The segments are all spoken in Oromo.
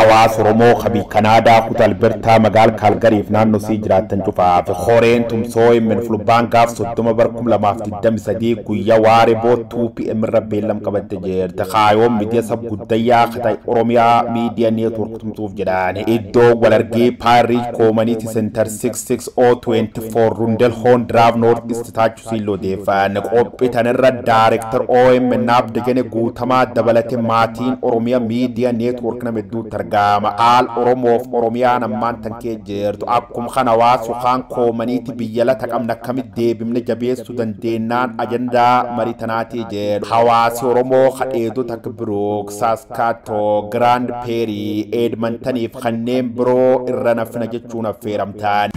hawaasa Oromoo qabii Kanaadaa kutaa Albertaa magaal Kaalgariif naannoo sii jiraatan cufaaf horeen tumsoo min fulbaan gaaf 30/2023 guyyaa waaree boottuu PM irra beellam qabatte jirti. Kaayoon miidiyaa sab guddayyaa qataa Oromiyaa miidiyaa neetwork tumsuuf jedhaan iddoo walargee Paaris Community Center 66024 Rundelhoon Drive North East Taachu Siiloo deefaan qophii tanirra Director OMN naaf degene guutamaa dabalate maatiin Oromiyaa miidiyaa neetwork na medduu targaama al Oromoof Oromiyaa nammaan tankee jirtu akkuma kana waasu kaan koomaniiti biyyala taqamna kamit deebimne jabeessu dandeennaan ajandaa maritanaatii jedhu hawaasi Oromoo kadheedu takka Brook Saskaato Grand Prairie Edmontoniif kanneen biroo irra nafna jechuun affeeramtaan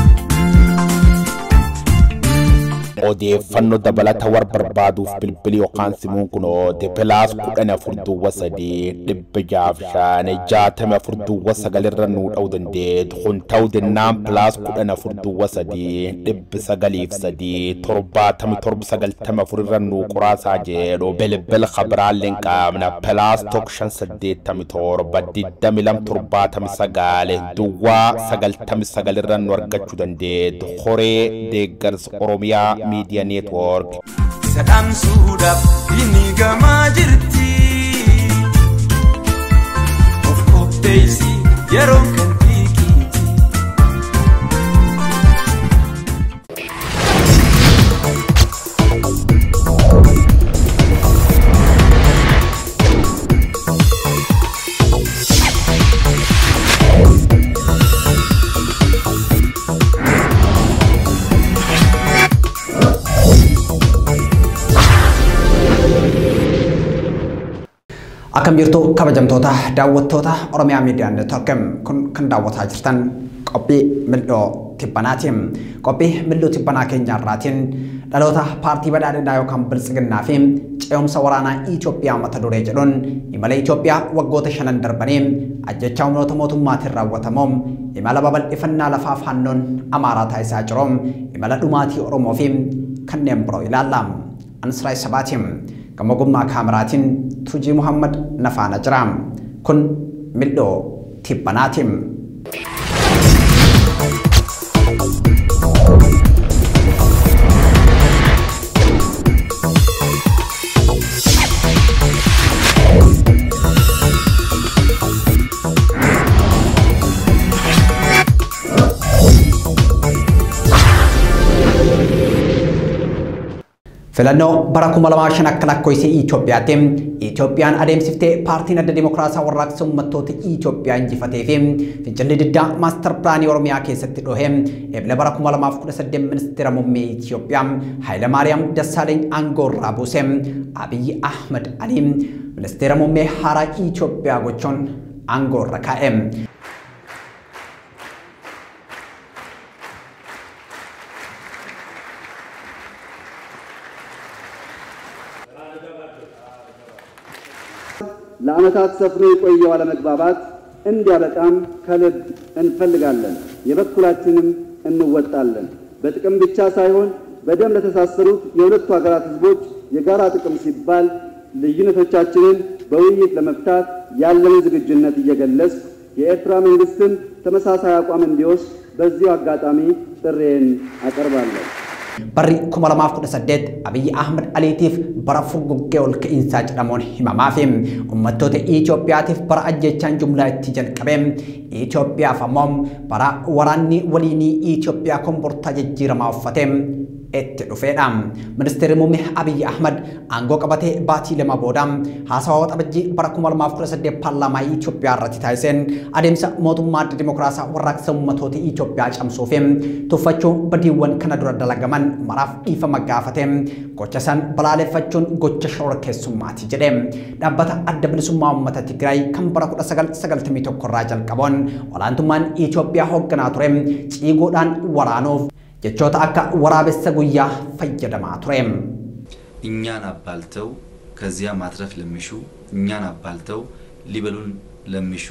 odeeffannoo dabalata war barbaaduuf bilbili yookaan simuun kunoo Depelaas 14 dhibba jaafshaan 64 irra nuu dha'uu dandeetu kun ta'uu dennaan Pelaas 14 dhibba 97 irra nuu qoraasaa jedhu bilbil khabaraaleen qaamna Pelaas 587 duwwaa 99 irra nuu argachuu dandeetu horee deeggarsa Oromiyaa Media Network. Sadam Sudap ini gamajirti. Of Daisy Yero Kantiki. Akam jirtu kabajamtoota daawwattoota Oromiyaa Miidiyaa Neetwork kan daawwataa jirtan qophii mil'oo tibbanaatiin qophii mil'oo tibbanaa keenyaarraatiin dhaloota paartii badhaadhinaa yookaan biltsiginnaa fi ce'umsa waraanaa Itoophiyaa mata duree jedhuun imala Itoophiyaa waggoota 5 darbanii ajjechaa humnoota mootummaatiin raawwatamuun imala babal'ifannaa lafaa faannoon Amaaraa taasisaa jiruun imala dhumaatii Oromoo fi kanneen biroo ilaalla. Ansiraay Sabaatiin Kamogummaa Kaameraatiin Tuji Muhammad Nafaana Jiraam kun mil'oo tibbanaatiin. Filannoo bara 2005 akka lakkoofsa Itoophiyaatiin Itoophiyaan adeemsiftee paartiin adda dimokiraasii warraaqsa uummattoota Itoophiyaa injifatee fi fincilli diddaa maaster pilaanii Oromiyaa keessatti dhohee eebila bara 2018 ministeera muummee Itoophiyaa Hayilamaariyaam Dassaaleeny aangoo irraa buuse Abiyyi Ahmed Ali ministeera muummee haaraa Itoophiyaa gochuun aangoo irra kaa'e. ለዓመታት ሰፍኖ የቆየው አለመግባባት እንዲያበቃም ከልብ እንፈልጋለን። የበኩላችንም እንወጣለን። በጥቅም ብቻ ሳይሆን በደም ለተሳሰሩት የሁለቱ ሀገራት ህዝቦች የጋራ ጥቅም ሲባል ልዩነቶቻችንን በውይይት ለመፍታት ያለንን ዝግጁነት እየገለጽ የኤርትራ መንግስትም ተመሳሳይ አቋም እንዲወስድ በዚሁ አጋጣሚ ጥሬን አቀርባለሁ። Barri 2018 Abiyyi Ahmed Aliitiif bara furguggee ol ka'iinsaa jedhamuun himamaa fi uummattoota Itoophiyaatiif bara ajjechaan jumlaa itti jalqabee Itoophiyaaf ammoo bara waraanni waliinii Itoophiyaa kombortaa jijjiiramaa uffatee itti dhufeedha. Ministeerri muummee Abiyyi Ahmed aangoo qabatee baatii lama booda haasawaa waxabajjii bara 2018 paarlaamaa Itoophiyaa irratti taasiseen adeemsa mootummaa adda dimokiraasii warraaqsa uummattoota Itoophiyaa cabsuu fi tuffachuu badiiwwan kana dura dalagaman maraaf dhiifama gaafatee gocha san balaaleffachuun gocha shororkeessummaati jedhe. Dhaabbata adda bilisummaa uummata Tigraay kan bara 1991 irraa jalqabuun olaantummaan Itoophiyaa hoogganaa ture ciigoodhaan waraanuuf jechoota akka waraabessa guyyaa fayyadamaa ture. እኛን አባልተው ከዚያ ማትረፍ ለሚሹ እኛን አባልተው ሊበሉን ለሚሹ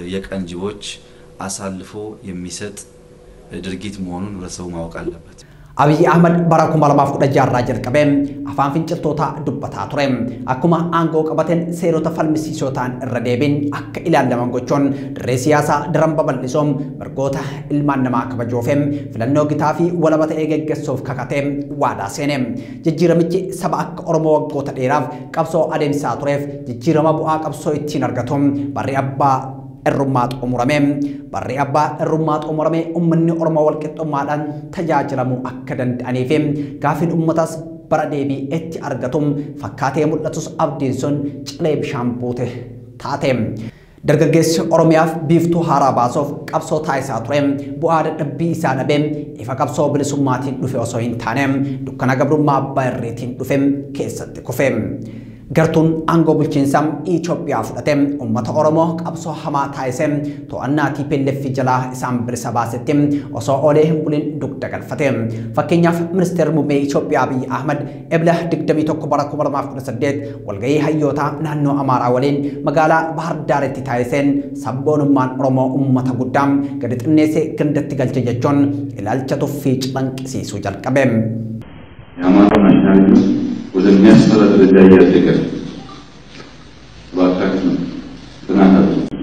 የቀንጅቦች አሳልፎ የሚሰጥ ድርጊት መሆኑን ህብረተሰቡ ማወቅ አለበት። Abiy Ahmed bara 2016 irraa jalqabee afaan finciltoota dubbataa ture. Akkuma aangoo qabateen seerota falmisiisoo ta'an irra deebiin akka ilaalaman gochuun dirree siyaasaa daran babal'isuun mirgoota ilmaan namaa kabajuuf filannoo gitaa fi walaba ta'ee gaggeessuuf kakatee waadaa seene. Jijjiiramichi saba akka Oromoo waggoota dheeraaf qabsoo adeemsaa tureef jijjiirama bu'aa qabsoo ittiin argatu barri abbaa Errumaat umurame barri abbaa Errumaat umurame ummanni Oromoo walqixxummaadhaan tajaajilamuu akka danda'aniif gaafiin ummatas bara deebii itti argatum fakkaatee mul'atus abdiin sun cilee bishaan buute taate. Dargaggeessi Oromiyaaf biiftuu haaraa baasuuf qabsoo taasisaa ture bu'aa dadhabbii isaa dhabee ifa qabsoo bilisummaatiin dhufe osoo hin taane dukkana gabrummaa abbaa irreetiin dhufe keessatti kufe. Gartuun aangoo bulchiinsaa Itoophiyaa fudhate uummata Oromoo qabsoo hamaa taasise to'annaa TPLF jalaa isaan bilisa baasetti osoo oolee hin bulin dugda galfate. Fakkeenyaaf ministeerri muummee Itoophiyaa Abiy Ahmed ebla 21 bara 2018 walgahii hayyoota naannoo Amaaraa waliin magaalaa Bahar Daaritti taasiseen sabboonummaan Oromoo uummata guddaa gadi xinneessee gandatti galche jechuun ilaalcha tuffii calaqqisiisuu jalqabe. ወደሚያስፈራ ደረጃ እያደገ ባካችሁ ተናገሩ።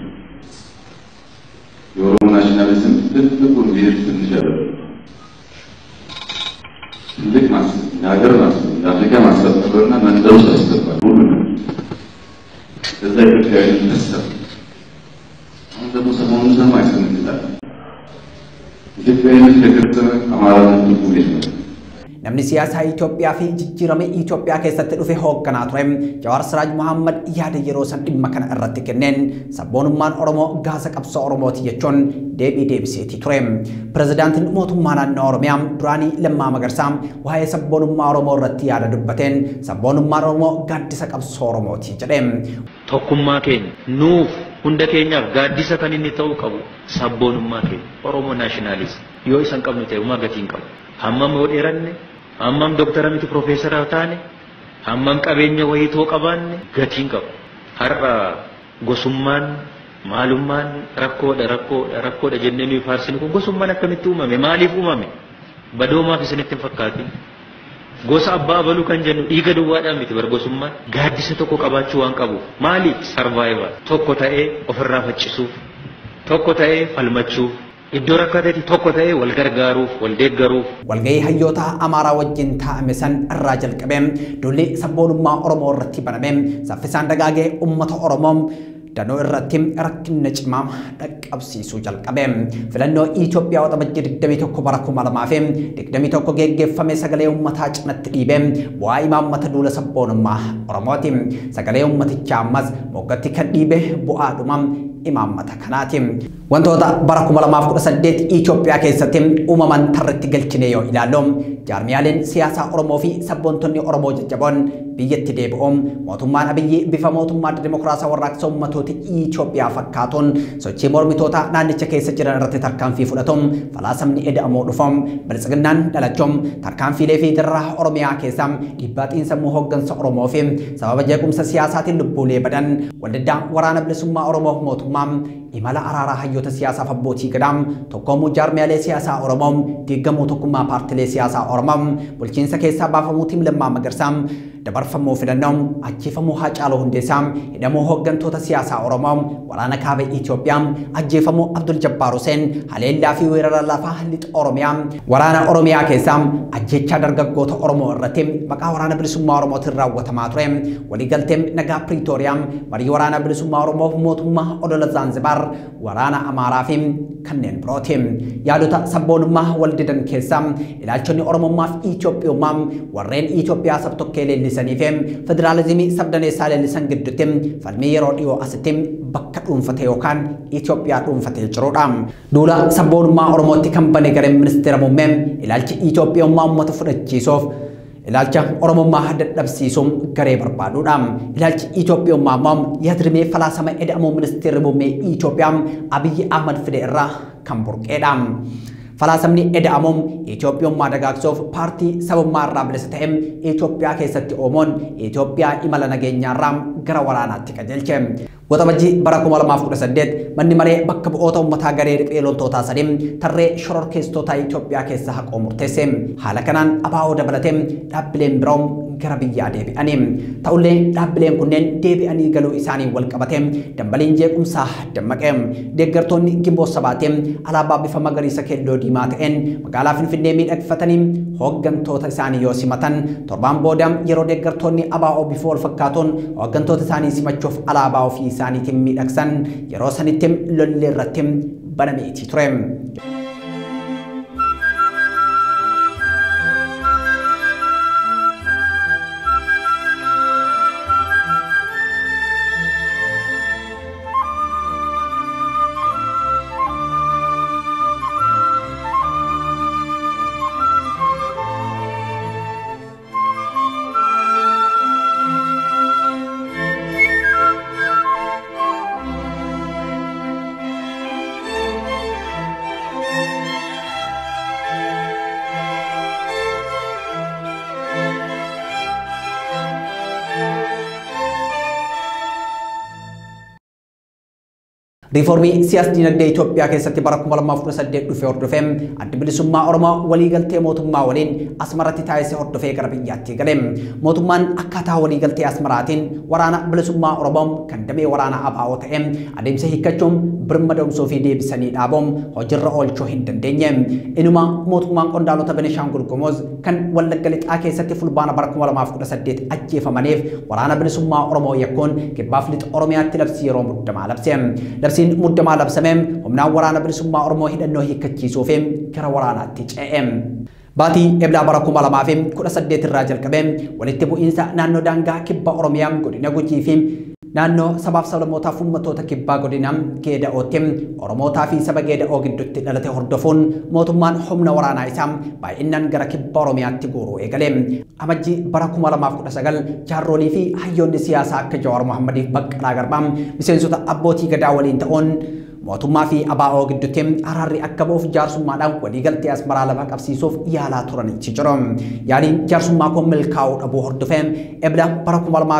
የኦሮሞ ናሽናሊዝም ትልቁን ብሄር ትንሽ አይደለም። ትልቅ ማሰብ የሀገር ማሰብ የአፍሪካ ማሰብ ነበርና መንደር ውስጥ ያስገባል ሁሉንም ከዛ ኢትዮጵያዊ ተሰብ አሁን ደግሞ ሰሞኑን ሰማ ይሰምታል ኢትዮጵያዊነት ከገጠመ አማራነት ሁሉ ነው። Namni siyaasaa Itoophiyaa fi jijjiirama Itoophiyaa keessatti dhufe hoogganaa ture Jawaar Siraaj Mohaammed yaada yeroo san dhimma kana irratti kenneen sabboonummaan Oromoo gaasa qabsoo Oromooti jechuun deebiseetii ture. Pirezidaantiin mootummaa naannoo Oromiyaa duraanii Lammaa Magarsaa waa'ee sabboonummaa Oromoo irratti yaada dubbateen sabboonummaan Oromoo gaaddisa qabsoo Oromooti jedhe. Tokkummaa keenya nuuf hunda keenyaaf gaaddisa kan inni ta'uu qabu sabboonummaa keenya Oromoo naashinaalizim yoo isan qabnu ta'e uumaa gatiin qabu. Hammam yoo dheeranne hammam doktora miti profeesara taane hammam qabeenya wayitoo qabaanne gatiin qabu. Har'a gosummaan maalummaan rakkoodha jennee nuyi faarsinu kun gosummaan akkamitti uumame maaliif uumame badoomaaf isinitti hin fakkaatin. Gosa abbaa abaluu kan jennu dhiiga duwwaadhaan miti bar gosummaan gaaddisa tokko qabaachuu waan qabuuf maaliif sarvaayival tokko ta'ee ofirraa faccisuuf tokko ta'ee falmachuuf. Iddoo rakkateetti tokko ta'ee wal gargaaruuf wal deeggaruuf walgahii hayyoota Amaaraa wajjin taa'ame san irraa jalqabee dulli sabboonummaa Oromoo irratti baname saffisaan dagaagee uummata Oromoo danuu irratti rakkina cimaa dhaqqabsiisuu jalqabe. Filannoo Itoophiyaa waxabajjii 21 bara 2021 geggeeffame sagalee uummataa cinatti dhiibee bu'aa imaammata duula sabboonummaa Oromooti. Sagalee uummatichaa ammas moggatti kan dhiibe bu'aadhuma imaammata kanaati. Wantoota bara 2018 Itoophiyaa keessatti uumaman tarreetti galchine yoo ilaallu jaarmiyaaleen siyaasaa Oromoo fi sabboontonni Oromoo jajjaboon biyyatti deebi'uun mootummaan Abiyyi bifa mootummaa dimokiraasii warraaqsa uummatoota Itoophiyaa fakkaatuun sochii mormitoota naannicha keessa jiran irratti tarkaanfii fudhatuun falaasamni eda'amoo dhufuun bilisiginnaan dhalachuun tarkaanfiilee fi dirraa Oromiyaa keessa dhiibbaa xiinsammuu hooggansa Oromoo fi sababa jeequmsa siyaasaatiin lubbuulee badan waldiddaa waraana bilisummaa Oromoo mootummaa imala araaraa hayyoota siyaasaaf abbootii gadaam tokkoomuu jaarmiyaalee siyaasaa Oromoo diigamuu tokkummaa paartilee siyaasaa Oromoo bulchiinsa keessaa baafamuu Lammaa Magarsaa dabarfamuu filannoon ajjeefamuu Haacaaluu Hundeessaa hidhamuu hooggantoota siyaasaa Oromoo waraana kaaba Itoophiyaa ajjeefamuu Abdul Jabbaar Huseen haleellaa fi weerara lafaa lixa Oromiyaa waraana Oromiyaa keessaa ajjechaa dargaggoota Oromoo irratti maqaa waraana bilisummaa Oromootiin raawwatamaa ture waliigalteen nagaa Piriitooriyaa marii waraana bilisummaa Oromoo mootummaa Odola Zanzibar waraana Amaaraa fi kanneen birooti. Yaadota sabboonummaa waldidan keessaa ilaalchonni Oromummaa fi Itoophiyummaa warreen Itoophiyaa sabtokkeelee lisanifem federalizimii sabdaneessaa leellisan gidduutti falmii yeroo dhiyoo asitti bakka dhuunfate yookaan Itoophiyaa dhuunfatee jirudha. Duula sabboonummaa Oromootti kan bane gareen ministeera muummee ilaalchi Itoophiyummaa uummata fudhachiisuuf ilaalcha Oromummaa dadhabsiisuun garee barbaaduudha. Ilaalchi Itoophiyummaa immoo yaadrimee falaasama eda'amuu ministeerri muummee Itoophiyaa Abiy Ahmed fide irraa kan burqeedha. Falaasamni eda'amuun Itoophiyummaa dagaagsuuf paartii sabummaa irraa bilisa ta'e Itoophiyaa keessatti oomoon Itoophiyaa imala nageenyaarraa gara waraanaatti qajeelche. Waxabajjii bara 2018 manni maree bakka bu'oota uummataa garee riphee loltootaa sadii tarree shororkeessitoota Itoophiyaa keessa haquu murteesse. Haala kanaan ABO dabalatee dhaabbileen biroon gara biyyaa deebi'anii. Ta'ullee dhaabbileen kunneen deebi'anii galuu isaanii wal qabatee dambaliin jeequmsaa dammaqe. Deeggartoonni Gimboo Sabaatii alaabaa bifa magariisa keelloo diimaa ta'een magaalaa Finfinnee miidhagfatanii hooggantoota isaanii yoo simatan torbaan booda yeroo deeggartoonni ABO bifa wal fakkaatuun hooggantoota isaanii simachuuf alaabaa ofii isaaniitiin miidhagsan yeroo sanitti lollee irratti banameetii ture. Riformii siyaasa dinagdee Itoophiyaa keessatti bara 2018 dhufee hordofee adda bilisummaa Oromoo waliigaltee mootummaa waliin Asmaratti taasisee hordofee gara biyyaatti gale. Mootummaan akkaataa waliigaltee Asmaraatiin waraana bilisummaa Oromoo kan damee waraana ABO ta'e adeemsa hiikkachuun birmadumsuu fi deebisanii dhaabuun hojiirra oolchuu hin dandeenye. Inuma mootummaan qondaalota Benishaangul Gumuz kan Wallagga Lixaa keessatti fulbaana bara 2018 ajjeefamaniif waraana bilisummaa Oromoo yakkoon kibbaaf lixa Oromiyaatti labsii yeroo muddamaa labse. Labsiin muddamaa labsameen humnaan waraana bilisummaa Oromoo hidhannoo hiikkachiisuuf gara waraanaatti ce'e. Baatii Eblaa bara 2018 irraa jalqabee walitti bu'iinsa naannoo daangaa kibba Oromiyaa godina Gujii fi naannoo sabaaf sablammootaaf uummattoota kibbaa godina Geeda'ootti Oromootaa fi saba Geeda'oo gidduutti dhalate hordofuun mootummaan humna waraanaa isaa baay'inaan gara kibba Oromiyaatti guuruu eegale. Amajjii bara 2019 jaarsolii fi hayyoonni siyaasaa akka Jawaar Mohammadiif Baqqalaa Garbaa miseensota abbootii gadaa waliin ta'uun mootummaa fi ABO gidduutti araarri akka ba'uuf jaarsummaadhaan waliigaltee Asmaraa lafa qabsiisuuf yaalaa turanitti jiru. Yaaliin jaarsummaa kun milkaa'uu dhabuu hordofee Ebla bara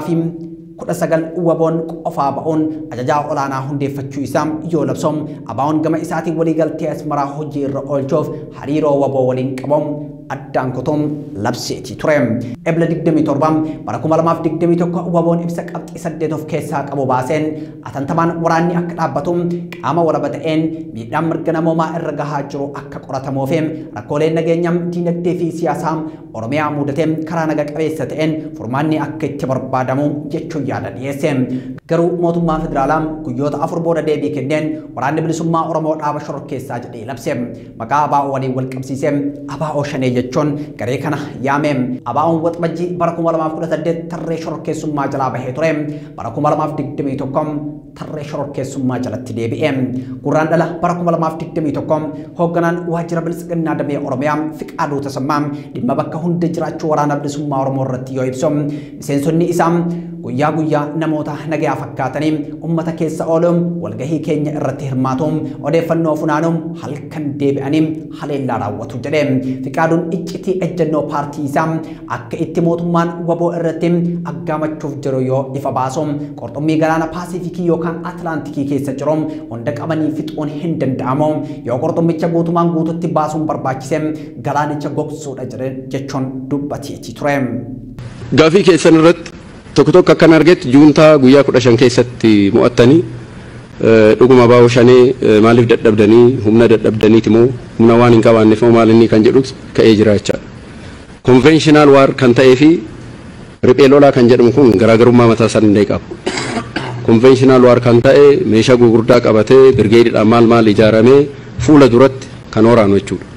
2019 waboon qofaa ba'uun ajajaa olaanaa hundeeffachuu isaa yoo labsoom ABO'n gama isaatiin waliigaltee Asmaraa hojii irra oolchuuf hariiroo waboo waliin qabuun addaan kutuun labseetii ture. Ebla 27 bara 2021 waboon ibsa qabxii 8 of keessaa qabu baaseen atantamaan waraanni akka dhaabbatu qaama walaba ta'een miidhaan mirga namoomaa irra gahaa jiru akka qoratamuuf rakkooleen nageenyaa diinagdee fi siyaasaa Oromiyaa mudatee karaa naga qabeessa ta'een furmaanni akka itti barbaadamu jechuun yaada dhiyeesse. Garuu mootummaa federaalaa guyyoota 4 booda deebii kenneen waraanni bilisummaa Oromoo dhaaba shororkeessaa jedhee labse. Maqaa ABO waliin wal qabsiisee ABO shanee jechuun garee kana yaame. ABO'n waxabajjii bara 2018 tarree shororkeessummaa jalaa bahee ture. Bara 2021 tarree shororkeessummaa jalatti deebi'e. Gurraandhala bara 2021 hoogganaan waajjira bilisiginnaa damee Oromiyaa Fiqaaduu Tasammaa dhimma bakka hunda jiraachuu waraana bilisummaa Oromoo irratti yoo ibsu miseensonni isaa guyyaa guyyaa namoota nagaa fakkaatanii ummata keessa ooluun walgahii keenya irratti hirmaatuun odeeffannoo funaanuun halkan deebi'anii haleellaa raawwatu jedhe. Fiqaaduun iccitii ejjennoo paartii isaa akka itti mootummaan waboo irratti aggaamachuuf jiru yoo ifa baasu qurxummii galaana Paasifikii yookaan Atlaantikii keessa jiru hunda qabanii fixuun hin danda'amu. Yoo qurxummicha guutumaan guututti baasuun barbaachise galaanicha gogsuudha jechuun dubbateetii ture. Gaafii keessan irratti tokko tokko akkan argetti juuntaa guyyaa 15 keessatti mo'attanii dhuguma ABO shanee maaliif dadhabdanii humna dadhabdaniiti moo humna waan hin qabaanneef moo maal inni kan jedhus ka'ee jiraachaa. Conventional war kan ta'ee fi riphee lolaa kan jedhamu kun garaagarummaa mataa isaa danda'e qaba. Conventional war kan ta'e meeshaa gurguddaa qabatee birgeediidhaan maal ijaaramee fuula duratti kan waraanu jechuudha.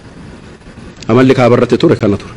Amalli kaabarratti ture kana ture.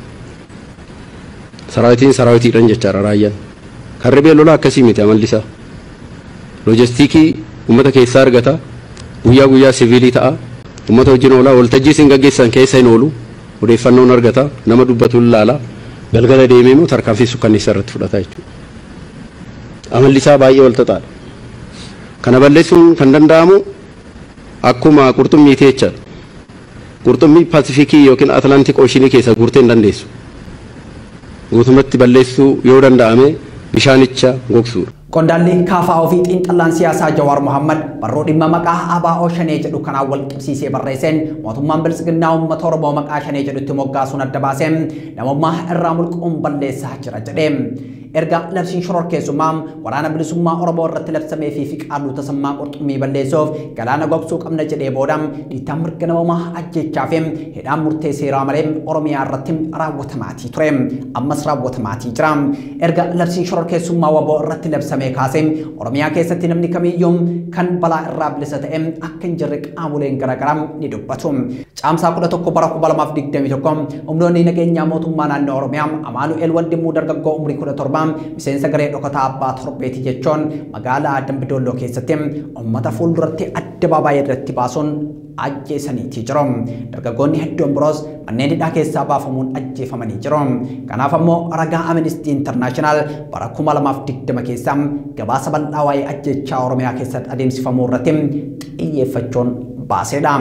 Saraawitiidhaan jechaadha raayyaan. Kan riphee lolaa akkasii miti amalli isaa. Loojistiikii uummata keessaa argata. Guyyaa guyyaa siviilii ta'a. Uummata wajjin oolaa waltajjii isin gaggeessan keessa hin oolu. Odeeffannoon argata. Nama dubbatu ilaala. Galgala deemee immoo tarkaanfii sukkanneessaa irratti fudhata jechuudha. Amalli isaa baay'ee wal xaxaadha. Kana balleessuun kan danda'amu akkuma qurxummiitii jechaadha. Qurxummii Paasifikii yookiin Atlaantik Ooshinii keessa guurtee hin dandeessu. Guutumatti balleessuu yoo danda'ame bishaanicha gogsuudha. Qondaalli KFO fi xiinxallaan siyaasaa Jawaar Mohammad barruu dhimma maqaa ABO Shanee jedhu kanaan wal qabsiisee barreesseen mootummaan Bilisiginnaa uummata Oromoo maqaa Shanee jedhutti moggaasuun adda baasee namummaa irraa mulquun balleessaa jira jedhe. Erga labsiin shororkeessummaa waraana bilisummaa Oromoo irratti labsamee fi Fiqaaduu Tasammaa Qurxummii balleessuuf galaana gogsuu qabna jedhee booda dhiittaan mirga namummaa ajjechaa fi hidhaan murtee seeraa malee Oromiyaa irratti raawwatamaatii ture. Ammas raawwatamaatii jira. Erga labsiin shororkeessummaa WBO irratti labsamee kaasee Oromiyaa keessatti namni kamiyyuu kan balaa irraa bilisa ta'e akka hin jirre qaamoleen garaagaraa ni dubbatu. Caamsaa 11 bara 2021 humnoonni nageenyaa mootummaa naannoo Oromiyaa Amaanu'eel Wandimuu dargaggoo umrii 17 miseensa garee dhokataa abbaa torbeeti jechuun magaalaa Dambidolloo keessatti uummata fuulduratti addabaabaayii irratti baasuun ajjeesaniitii jiru. Dargaggoonni hedduun biroos manneen hidhaa keessaa baafamuun ajjeefamanii jiru. Kanaaf ammoo ragaa Amnesty International bara 2020 keessa gabaasa bal'aa waa'ee ajjechaa Oromiyaa keessatti adeemsifamuu irratti xiyyeeffachuun baaseedha.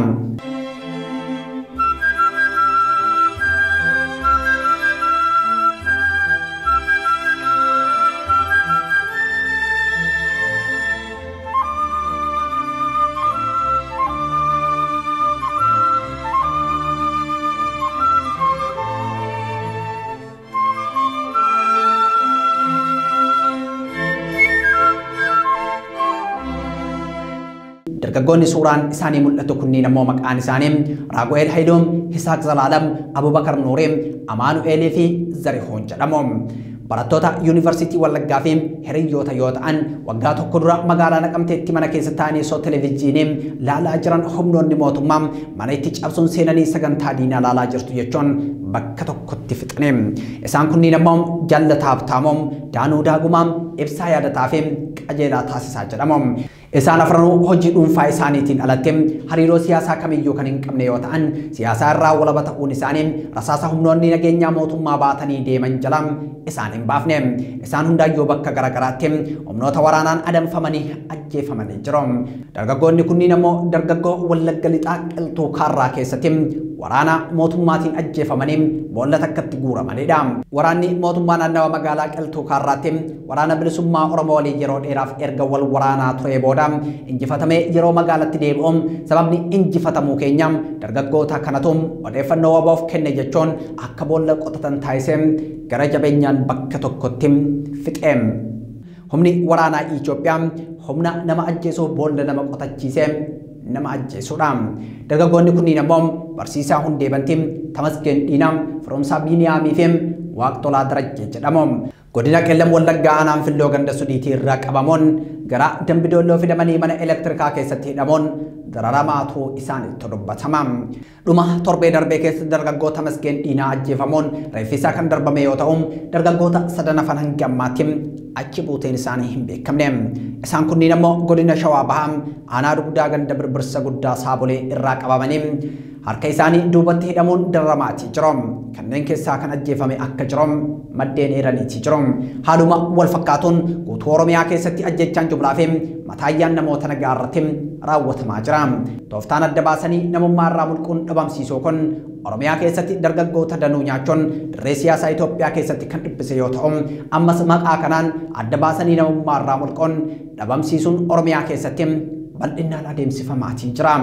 Dargaggoonni suuraan isaanii mul'atu kunniin ammoo maqaan isaanii Raagu'eel Hayiloom, Hisaaq Zalaalam, Abubakar Nuuree, Amaanu'eel fi Zarihoon jedhamu. Barattoota Yuunivarsiitii Wallaggaa fi hiriyyoota yoo ta'an waggaa tokko dura magaalaa Naqamteetti mana keessa taa'anii soo televezyiinii laalaa jiran humnoonni mootummaa mana itti cabsuun seenanii sagantaa diinaa laalaa jirtu jechuun bakka tokkotti fixne. Isaan kunniin ammoo Jallataa Habtaamoo, Daanuu Daagumaa, Ibsaa Yaadataa fi Qajeelaa Taasisaa jedhamu. Isaan afranuu hojii dhuunfaa isaaniitiin alatti hariiroo siyaasaa kamiyyuu kan hin qabne yoo ta'an siyaasaa irraa walaba ta'uun isaanii rasaasa humnoonni nageenyaa mootummaa baatanii deeman jala isaan hin baafne. Isaan hundaayyuu bakka garaagaraatti humnoota waraanaan adamfamanii ajjeefamanii jiru. Dargaggoonni kunniin ammoo dargaggoo Wallagga Lixaa Qilxuu Kaarraa keessatti waraana mootummaatiin ajjeefamanii boolla takkatti guuramanidha. Waraanni mootummaa naannawa magaalaa Qilxuu Kaarraatti waraana bilisummaa Oromoo waliin yeroo dheeraaf erga wal waraanaa ture booda injifatamee yeroo magaalatti deebi'uun sababni injifatamuu keenya dargaggoota kanatu odeeffannoo WBOf kenne jechuun akka boolla qotatan taasisee gara jabeenyaan bakka tokkotti fixee. Humni waraanaa Itoophiyaa humna nama ajjeesuuf boolla nama qotachiisee nama ajjeesudha. Dargaggoonni kunniin ammoo barsiisaa Hundee Bantii, Tamasgeen Dhiinaa, Firoomsaa Biiniyaamii fi Waaqxolaa Darajjee jedhamu. Godina Qellam Wallaggaa aanaan Filloo ganda Sudiitii irraa qabamuun gara Dambidolloo fidamanii mana elektirikaa keessatti hidhamuun dararamaatu isaanitti dubbatama. Dhuma torbee darbee keessa dargaggoo Tamasgeen Dhiinaa ajjeefamuun reeffisaa kan darbame yoo ta'u dargaggoota sadan hafan hanga ammaatti achi buuteen isaanii hin beekamne. Isaan kunniin ammoo godina Shawaa Bahaa aanaa Dugdaa ganda Birbirsa Guddaa Saabolee irraa qabamanii harka isaanii duubatti hidhamuun dararamaati jiru. Kanneen keessaa kan ajjeefame akka jiru maddeen eeraniiti jiru. Haaluma wal fakkaatuun guutuu Oromiyaa keessatti ajjechaan jumlaa fi mataayyaan namoota nagaa irratti raawwatamaa jira. Tooftaan adda baasanii namummaa irraa mulquun dhabamsiisuu kun Oromiyaa keessatti dargaggoota danuu nyaachuun dirree siyaasaa Itoophiyaa keessatti kan dhibbise yoo ta'u ammas maqaa kanaan adda baasanii namummaa irraa mulquun dhabamsiisuun Oromiyaa keessatti bal'inaan adeemsifamaatii jira.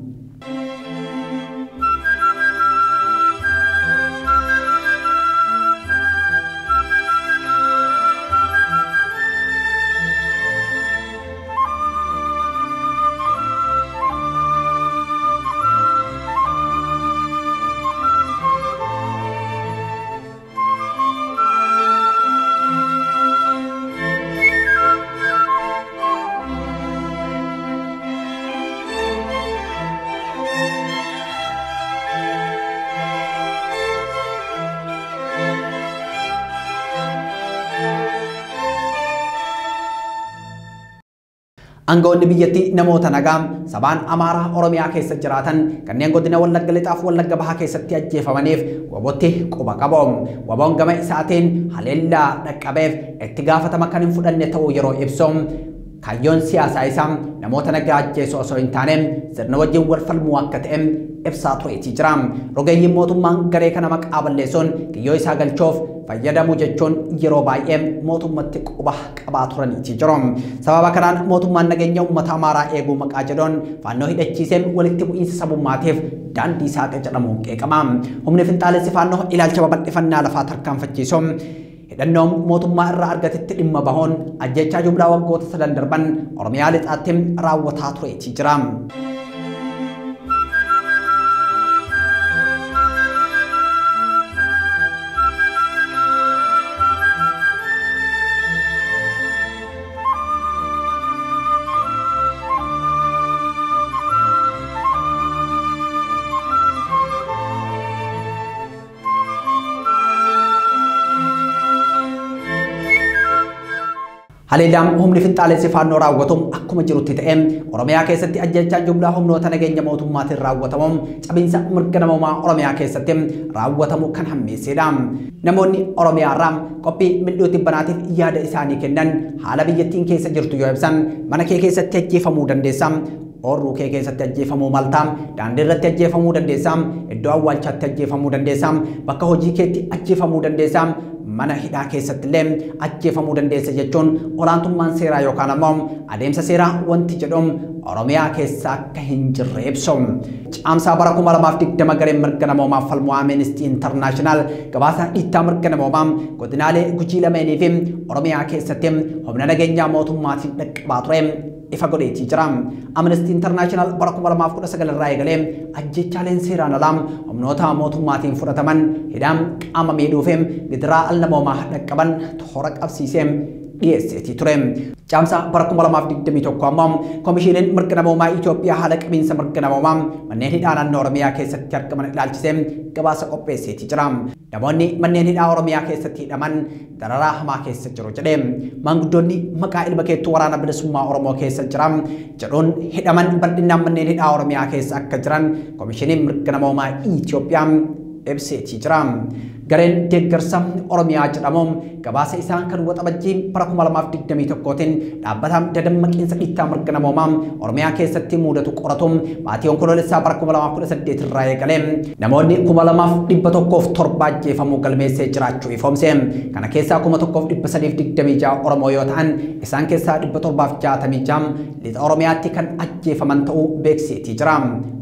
Anggawoonni biyyattii namoota nagaa sabaan Amaaraa Oromiyaa keessa jiraatan kanneen godina Wallagga Lixaa fi Wallagga Bahaa keessatti ajjeefamaniif WBOtti quba qabu. WBOn gama isaatiin haleellaa dhaqqabeef itti gaafatama kan hin fudhanne ta'uu yeroo ibsu kaayyoon siyaasaa isaa namoota nagaa ajjeesuu osoo hin taane sirna wajjin wal falmuu akka ta'e ibsaa tureetii jira. Rogeeyyiin mootummaan garee kana maqaa balleessuun kiyyoo isaa galchuuf fayyadamu jechuun yeroo baay'ee mootummatti quba qabaa turaniitii jiru. Sababa kanaan mootummaan nageenya uummata Amaaraa eeguu maqaa jedhuun faannoo hidhachiiseen walitti bu'iinsa sabummaatiif daandii saaqa jedhamuun qeeqama. Humni finxaalessi faannoo ilaalcha babal'ifannaa lafaa tarkaanfachiisu hidhannoon mootummaa irraa argatetti dhimma bahuun ajjechaa jumlaa waggoota 3 darban Oromiyaa lixaatti raawwataa tureetii jira. Haleelaan humni finxaalessi faannoo raawwatu akkuma jirutti ta'e Oromiyaa keessatti ajjechaan jumlaa humnoota nageenya mootummaatiin raawwatamu cabiinsa mirga namummaa Oromiyaa keessatti raawwatamu kan hammeessedha. Namoonni Oromiyaa irraa qophii mil'uu tibbanaatiif yaada isaanii kennan haala biyyattiin keessa jirtu yoo ibsan mana kee keessatti ajjeefamuu dandeessa. Oorruu kee keessatti ajjeefamuu malta, daandii irratti ajjeefamuu dandeessa, iddoo awwaalchaatti ajjeefamuu dandeessa, bakka hojii keetti ajjeefamuu dandeessa, mana hidhaa keessatti illee ajjeefamuu dandeessa jechuun olaantummaan seeraa yookaan ammoo adeemsa seeraa wanti jedhuun Oromiyaa keessa akka hin jirre ibsu. Caamsaa bara 2020 gareen mirga namoomaaf falmu Amnesty International gabaasa dhiittaa mirga namoomaa godinaalee Gujii lameenii fi Oromiyaa keessatti humna nageenyaa mootummaatiin dhaqqabaa ture ifa godheetii jira. Amnesty International bara 2019 irraa eegalee ajjechaaleen seeraan alaa humnoota mootummaatiin fudhataman hidhaan qaama miidhuu fi gidiraa alnamoomaa dhaqqaban toora qabsiisee dhiyeesseetii ture. Caamsaa bara 2021 ammoo Komishiiniin mirga namoomaa Itoophiyaa haala qabiinsa mirga namoomaa manneen hidhaa naannoo Oromiyaa keessatti argaman ilaalchisee gabaasa qopheesseetii jira. Namoonni manneen hidhaa Oromiyaa keessatti hidhaman dararaa hamaa keessa jiru jedhe. Maanguddoonni maqaa ilma keettuu waraana bilisummaa Oromoo keessa jiran jedhuun hidhaman bal'inaan manneen hidhaa Oromiyaa keessa akka jiran Komishiiniin mirga namoomaa Itoophiyaa ibseetii jira. Gareen deeggarsa Oromiyaa jedhamu gabaasa isaan kan waxabajjii bara 2021tiin dhaabbataan dadammaqiinsa dhiittaa mirga namoomaa Oromiyaa keessatti mudatu qoratu baatii onkoloolessaa bara 2018 irraa eegalee namoonni 2107 ajjeefamuu galmeessee jiraachuu ifoomse. Kana keessaa 1326 Oromoo yoo ta'an isaan keessaa 766 lixa Oromiyaatti kan ajjeefaman ta'uu beeksiseetii jira.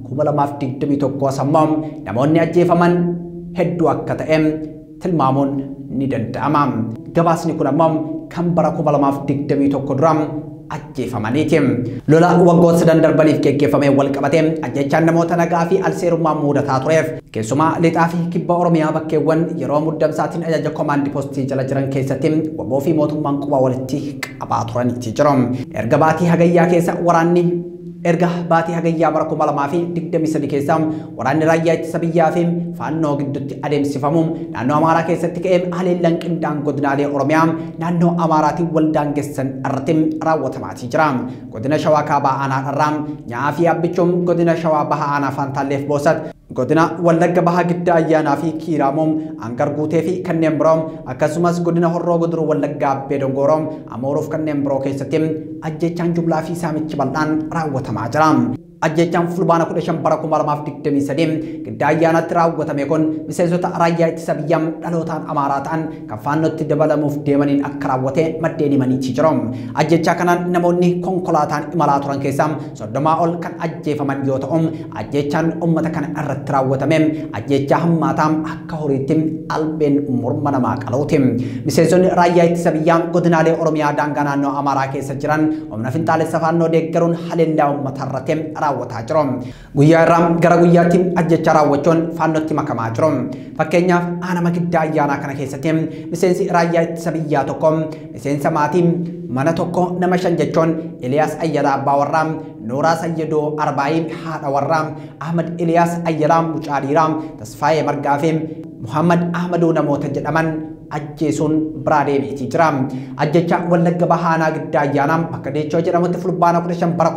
2021 ammoo namoonni ajjeefaman hedduu akka ta'e tilmaamuun ni danda'ama. Gabaasni kun ammoo kan bara 2021 dura ajjeefamaniiti. Lola waggoota 3 darbaniif geggeeffamee wal qabatee ajjechaan namoota nagaa fi alseerummaa mudataa tureef keessumaa lixaa fi kibba Oromiyaa bakkeewwan yeroo muddamsaatiin ajaja komaandi poostii jala jiran keessatti waboo fi mootummaan quba walitti qabaa turaniiti jiru. Erga baatii hagayyaa keessa waraanni erga baatii hagayyaa bara 2023 keessa waraanni raayyaa ittisa biyyaa fi faannoo gidduutti adeemsifamu naannoo Amaaraa keessatti ka'ee haleellaan qindaan godinaalee Oromiyaa naannoo Amaaraatiin waldaangessan irratti raawwatamaatii jira. Godina Shawaa Kaabaa Aanaa Dharraa Nyaa fi Abbichuun godina Shawaa Bahaa Aanaa Faantaalleef Boosat godina Wallagga Bahaa Giddaa Ayyaanaa fi Kiiraamoo Angar Guutee fi kanneen biroo akkasumas godina Horroo Guduruu Wallagga Abbee Dongoroo Amooruuf kanneen biroo keessatti ajjechaan jumlaa fi saamichi bal'aan raawwatamaa jira. Ajjechaan fulbaana 15 bara 2023 Giddaa Ayyaanaatti raawwatame kun miseensota raayyaa ittisa biyyaa dhalootaan Amaaraa ta'an kan faannootti dabalamuuf deemaniin akka raawwate maddeen himaniitii jiru. Ajjechaa kanaan namoonni konkolaataan imalaa turan keessaa 30 ol kan ajjeefaman yoo ta'u ajjechaan uummata kana irratti raawwatame ajjechaa hammaataa akka horiitti albeen morma namaa qaluuti. Miseensonni raayyaa ittisa biyyaa godinaalee Oromiyaa daangaa naannoo Amaaraa keessa jiran humna finxaalessa faannoo deeggaruun haleellaa uummata irratti raawwataa jiru. Guyyaa irraa gara guyyaatti ajjechaa raawwachuun faannootti makamaa jiru. Fakkeenyaaf aanaa Giddaa Ayyaanaa kana keessatti miseensi raayyaa ittisa biyyaa tokko miseensa maatii mana tokko nama 5 jechuun Eliyaas Ayyalaa Abbaa Warraa, Nooraa Sayyidoo Arbaayii haadha warraa, Ahmad Eliyaas Ayyalaa Mucaa Dhiiraa, Tasfaayee Margaa fi Muhammad Ahmaduu namoota jedhaman ajjeesuun biraa deebiitii jira. Ajjecha Wallagga Bahaa Aanaa Giddaa Ayyaanaa bakka Deechoo jedhamutti fulbaana 15 bara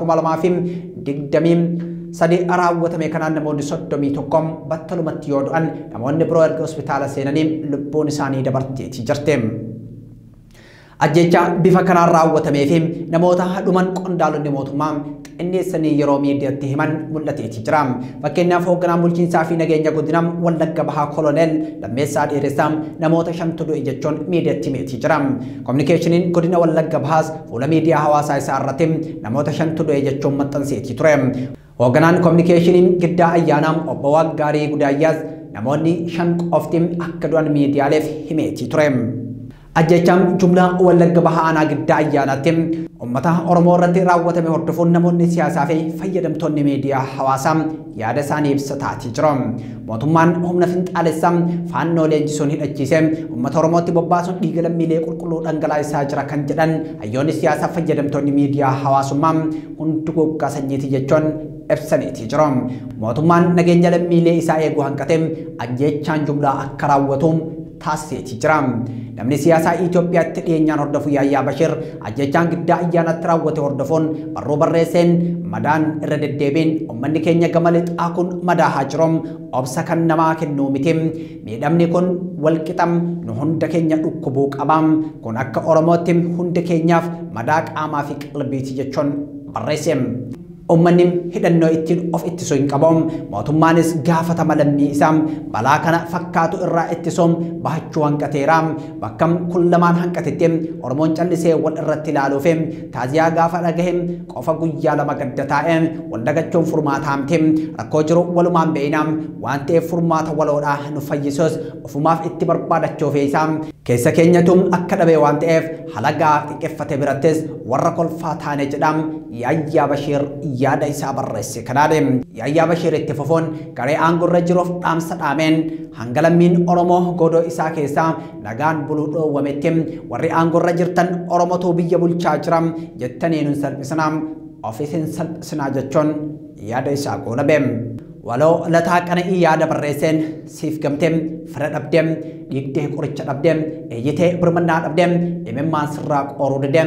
2023 raawwatame kanaan namoonni 31 battalumatti yoo du'an namoonni biroo erga hospitaala seenanii lubbuun isaanii dabarteetii jirti. Ajjecha bifa kanaan raawwatamee fi namoota dhuman qondaalonni mootummaa xinneessanii yeroo miidiyaatti himan mul'ateeti jira. Fakkeenyaaf hoogganaan bulchiinsaa fi nageenya godina Wallagga Bahaa Koloneel Lammeessaa Dheeressaa namoota 5 du'e jechuun miidiyaatti himeetii jira. Kominikeeshiniin godina Wallagga Bahaas fuula miidiyaa hawaasaa isaa irratti namoota 5 du'e jechuun maxxanseetii ture. Hoogganaan kominikeeshiniin Giddaa Ayyaanaa obbo Waggaarii Gudaayyaas namoonni 5 qofti akka du'an miidiyaaleef himeetii ture. Ajjechaan jumlaa Wallagga Bahaa aanaa Giddaa Ayyaanaatti uummata Oromoo irratti raawwatame hordofuun namoonni siyaasaa fi fayyadamtoonni miidiyaa hawaasaa yaada isaanii ibsataatii jiru. Mootummaan humna finxaalessaa faannoo leenjisuun hidhachiisee uummata Oromootti bobbaasuun dhiiga lammiilee qulqulluu dhangalaasaa jira kan jedhan hayyoonni siyaasaa fayyadamtoonni miidiyaa hawaasummaa hundi goggaa sanyiiti jechuun ibsaniitii jiru. Mootummaan nageenya lammiilee isaa eeguu hanqatee ajjechaan jumlaa akka raawwatu taasiseetii jira. Namni siyaasaa Itoophiyaatti dhiyeenyaan hordofu Yaayyaa Bashir ajjechaan Giddaa Ayyaanaatti raawwate hordofuun barruu barreesseen madaan irra deddeebiin uummanni keenya gama lixaa kun madaa haa jiru obsa kan namaa kennuu miti miidhamni kun walqixam nu hunda keenya dhukkubuu qaba kun akka Oromootti hunda keenyaaf madaa qaamaa fi qalbiiti jechuun barreesse. Ummanni hidhannoo ittiin of ittisuu hin qabu. Mootummaanis gaafatama lammii isaa balaa kana fakkaatu irraa ittisuun bahachuu hanqateera. Bakka kun lamaan hanqatetti Oromoon callisee wal irratti ilaaluuf taaziyaa gaafa dhagahe qofa guyyaa lama gadda taa'e wal dagachuun furmaata hamte rakkoo jiru walumaan beeyna waan ta'eef furmaata waloodhaa nu fayyisus ofumaaf itti barbaadachuuf isaa keessa keenyatu akka dhabe waan ta'eef halagaa xiqqeeffate birattis warra kolfaa taane jedha Yaayyaa Bashir yaada isaa barreesse kanaadhe. Yaayyaa Bashir itti fufuun garee aangorra jiruuf dhaamsa dhaameen hanga lammiin Oromoo godoo isaa keessaa nagaan buluu dhoowwametti warri aangorra jirtan Oromootu biyya bulchaa jira jettanii nun salphisinaa ofiisin salphisinaa jechuun yaada isaa goolabe. Waloo lataa qana'ii yaada barreesseen siif gamteem fira dhabdeem dhiigdee qoricha dhabdeem eeyyitee birmannaa dhabdeem imimmaan sirraa qoruu dideem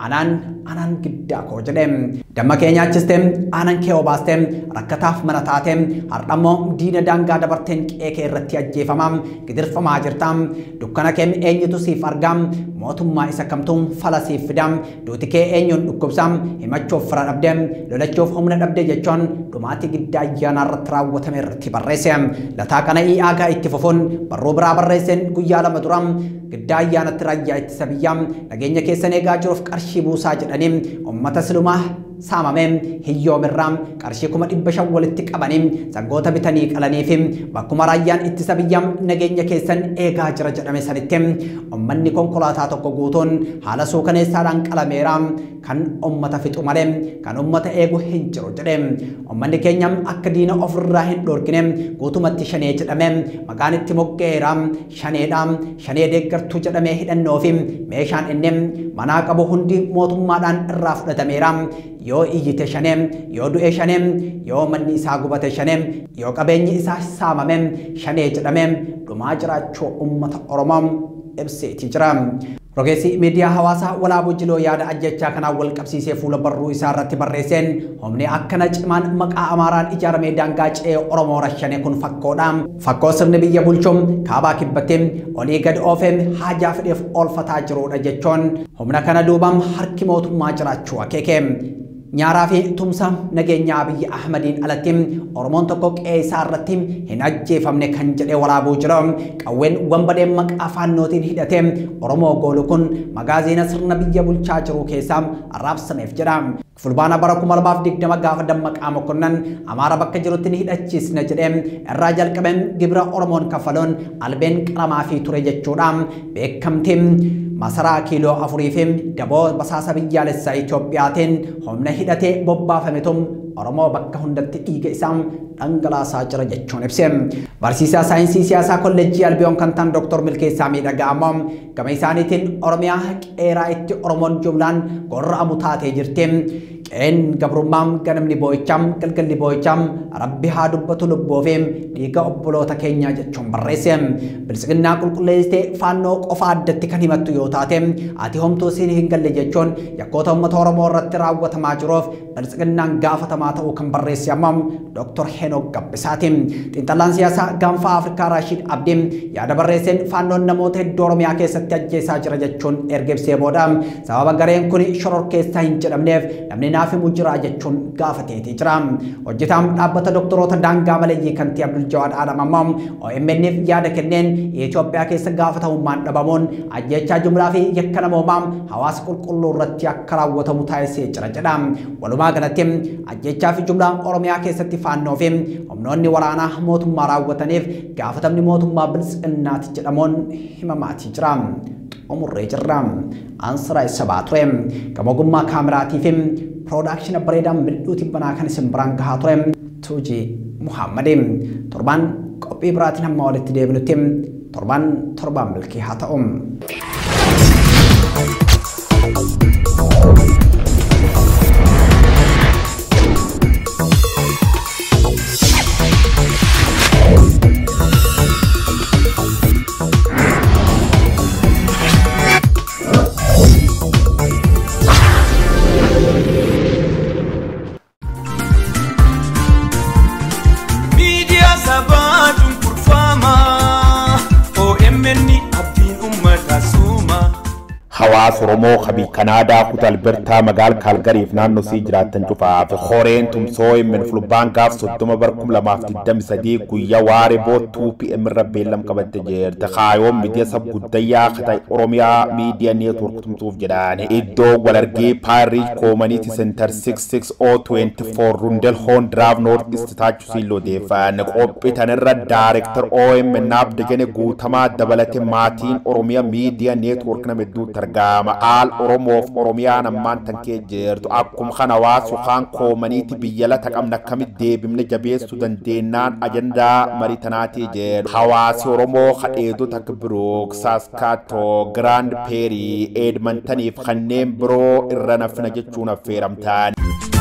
anaan giddaa koo jedheem damma keenyaachisteen aanan kee obaasteem rakkataaf mana taateem hardhammoo diina daangaa dabarteen qeekee irratti ajjeefamaam gidirfamaa jirtaam dukkana keem eenyutu siif argaam mootummaa isa kamtuun fala siif fidaam duuti kee eenyuun dhukkubsaam himachuuf fira dhabdeem lolachuuf humna dhabde jechuun dhumaatii Giddaa Ayyaanaa irratti raawwatame irratti barreesse. Lataa qana'ii aagaa itti fufuun barruu biraa barreesseen guyyaa lama dura Giddaa Ayyaanaatti raayyaa ittisa biyyaa nageenya keessan eegaa jiruuf qarshii buusaa jedhanii uummata silumaa saamameen hiyyoomirraa qarshii 500 walitti qabanii sangoota bitanii qalanii fi bakkuma raayyaan ittisa biyyaa nageenya keessan eegaa jira jedhame sanitti uummanni konkolaataa tokko guutuun haala suukaneessaadhaan qalameera kan uummata fixu malee kan uummata eegu hin jiru jedhe. Uummanni keenya akka diina ofirraa hin dhorkine guutumatti shanee jedhame maqaan itti moggeera shaneedha shanee deeggartuu jedhamee hidhannoo fi meeshaan inni manaa qabu hundi mootummaadhaan irraa fudhatameera. Yoo iyyite shaneem yoo du'e shaneem yoo manni isaa gubate shaneem yoo qabeenyi isaa saamamem shanee jedhamem dhumaa jiraachuu uummata Oromoo ibseetii jira. Rogeessi miidiyaa hawaasaa walaabuu jiloo yaada ajjechaa kanaan wal qabsiisee fuula barruu isaa irratti barreesseen humni akkana cimaan maqaa Amaaraan ijaaramee daangaa ce'ee Oromoo rashane kun fakkoodha. Fakkoo sirni biyya bulchuun kaabaa kibbateen olii gad oofeen haajaa fedheef oolfataa jirudha jechuun humna kana duubaan harki mootummaa jiraachuu akeeke. Nyaaraa fi tumsa nageenya Abiyyi Ahmadiin alatti Oromoon tokko qe'ee isaa irratti hin ajjeefamne kan jedhee walaabuu jira. Qawween wambadeen maqaa faannootiin hidhatee Oromoo goolu kun magaaziina sirna biyya bulchaa jiru keessaa arraabsameef jedha. Fulbaana bara 2020 gaafa Dammaqaa Mokonnan Amaara bakka jirutti ni hidhachiisna jedhee irraa jalqabeen gibira Oromoon kafaluun albeen qalamaa fi ture jechuudha. Beekamtiin masaraa kiiloo 4 fi daboo basaasa biyyaalessaa Itoophiyaatiin humna hidhatee bobbaafametu Oromoo bakka hundatti dhiiga isaa dhangalaasaa jira jechuun ibse. Barsiisaa saayinsii siyaasaa kolleejjii Albiyoon kan ta'an Dr. Milkeessaa Miidhagaa ammoo gama isaaniitiin Oromiyaa qeeraa itti Oromoon jumlaan gorra'amu taatee jirti. Qeen gabrummaam ganamni boo'ichaam galgalli boo'ichaam rabbi haa dubbatu lubboofiim dhiiga obboloota keenyaa jechuun barreesse. Bilisiginnaa qulqulleessitee faannoo qofa addatti kan himattu yoo taate ati homtuu siin hin galle jechuun yakkoota uummata Oromoo irratti raawwatamaa jiruuf bilisiginnaan gaafatamaa ta'uu kan barreesse ammoo Dr. Henok Gabbisaati. Xiinxalaan siyaasaa gaanfa Afrikaa Rashid Abdiin yaada barreesseen faannoon namoota hedduu Oromiyaa keessatti ajjeesaa jira jechuun erga ibsee booda sababa gareen kun shororkeessaa hin jedhamneef namni naaf himu jira jechuun gaafateetii jira. Hojjetaan dhaabbata doktoroota daangaa maleeyyii kantii Abdul Jawaad Adam ammoo OMN'f yaada kenneen Itoophiyaa keessa gaafatamummaan dhabamuun ajjechaa jumlaa fi yakka namoomaa hawaasa qulqulluu irratti akka raawwatamu taasisee jira jedha. Walumaa galatti ajjechaa fi jumlaa Oromiyaa keessatti faannoo fi humnoonni waraanaa mootummaa raawwataniif gaafatamni mootummaa bilisiginnaati jedhamuun himamaatii jira. Omurree jirra. Ansaraa isa baature. Gamogummaa kaameraatii fi piroodaakshina bareedaa mil'uu tibbanaa kan isin biraan gahaa ture. Tuuji Muhammadi. Torban qophii biraatiin hamma walitti deebinutti torban milkii haa ta'u. Hawaasa Oromoo qabii Kanaadaa kutaa Albertaa magaala Kaalgariif naannoo sii jiraatan cufaaf horeen tumsoo immin fulbaan gaaf 30/2023 guyyaa waaree boottuu PM irra beellam qabatte jirte. Kaayoon miidiyaa sabguddayyaa katay Oromiyaa miidiyaa neetwork tumsuuf jedhaan iddoo walargee Paariij Community Center 66024 Rundelhoon Drive North East Taachu Siiloo deefaan qophii tanirra Director OMN naaf degene guutamaa dabalate maatiin Oromiyaa miidiyaa neetwork nama hedduu gama al Oromoof Oromiyaan ammaan tankee jirtu akkuma kana waasu kaan koomaniiti biyyala taqamna kamit deebimne jabeessu dandeennaan ajandaa maritanaatii jedhu hawaasi Oromoo kadheedota akka Brook, Saskatoo, Grand Prairie, Edmontoniif kanneen biroo irra nafna jechuun affeeramtaan.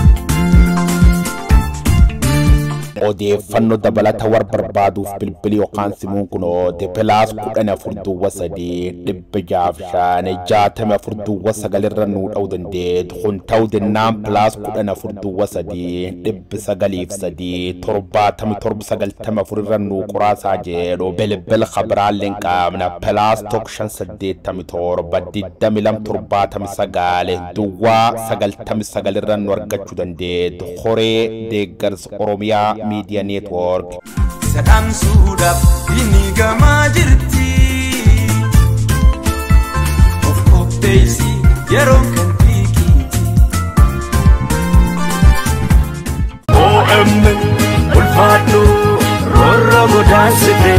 odeeffannoo dabalata war barbaaduuf bilbili yookaan simuun kunoo Plus 14 dhibba jaafshaan 64 irra nuu dha'uu dandeetu kun ta'uu dennaan Plus 14 dhibba 9 77 irra nuu qoraasaa jedhu bilbila khabaraaleen qaamna Plus 587 22 duwwaa 99 irra nuu argachuu dandeetu horee deeggars Oromiyaa Media Network. Sadam Sudap ini gama jirti. Of Daisy yeron kan pikiti. OMN ulfatu rorro mudansite.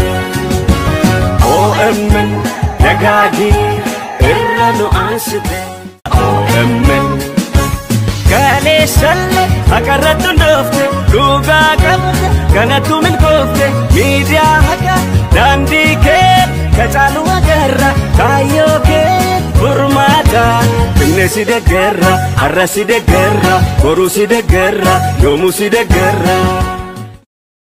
OMN nagagi irranu ansite. OMN kale salle akaratu ndofte. Luga kabte kanatu min kofte media haka dandike kacalu agarra kayoke furmata pinesi de guerra arrasi de guerra korusi de guerra yomusi de guerra